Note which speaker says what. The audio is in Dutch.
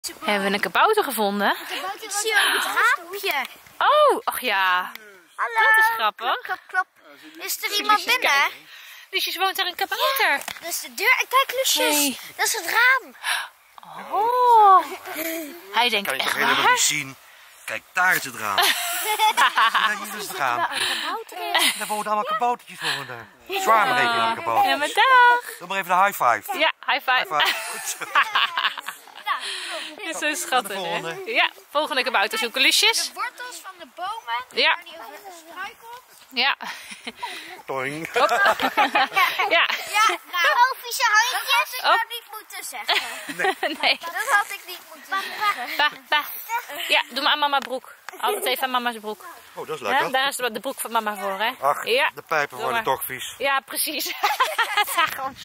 Speaker 1: Hebben we een kabouter gevonden?
Speaker 2: Ik zie ook het raampje.
Speaker 1: Oh, ach ja.
Speaker 2: Hallo.
Speaker 1: Dat is grappig.
Speaker 2: Klop, klop, klop. Is er iemand binnen?
Speaker 1: Lucius, woont er een kabouter?
Speaker 2: Dat is de deur. En kijk, Lucius.
Speaker 1: Nee.
Speaker 2: Dat is het raam.
Speaker 1: Oh. Hij denkt
Speaker 3: Kan je
Speaker 1: echt
Speaker 3: toch helemaal
Speaker 1: waar?
Speaker 3: niet zien? Kijk, daar is het raam. Kijk, hier is het raam. Daar wonen allemaal kaboutertjes wonen. Zwaar berekenen aan kabouter.
Speaker 1: Ja, maar dag.
Speaker 3: Doe maar even een high five.
Speaker 1: Ja, high five.
Speaker 3: High five. Goed zo.
Speaker 1: Dit is zo schattig, hè?
Speaker 3: volgende.
Speaker 1: Ja, volgende kabouter zoeken, Lucius.
Speaker 2: De wortels van de bomen.
Speaker 1: Ja.
Speaker 2: Waar die over gestruikeld.
Speaker 1: Ja.
Speaker 3: Toing.
Speaker 1: Ja.
Speaker 2: Ja, nou, vieze handjes. Dat had ik nou niet moeten zeggen.
Speaker 1: Nee.
Speaker 2: Dat had ik niet moeten zeggen.
Speaker 1: Bah, bah. Ja, doe maar aan mama broek. Altijd even aan mama's broek.
Speaker 3: Oh, dat is
Speaker 1: Ja,
Speaker 3: lekker.
Speaker 1: daar is de broek van mama voor, hè?
Speaker 3: Ach,
Speaker 1: Ja.
Speaker 3: de pijpen
Speaker 1: Doe
Speaker 3: worden
Speaker 1: maar.
Speaker 3: toch vies.
Speaker 1: Ja, precies. Zag hem.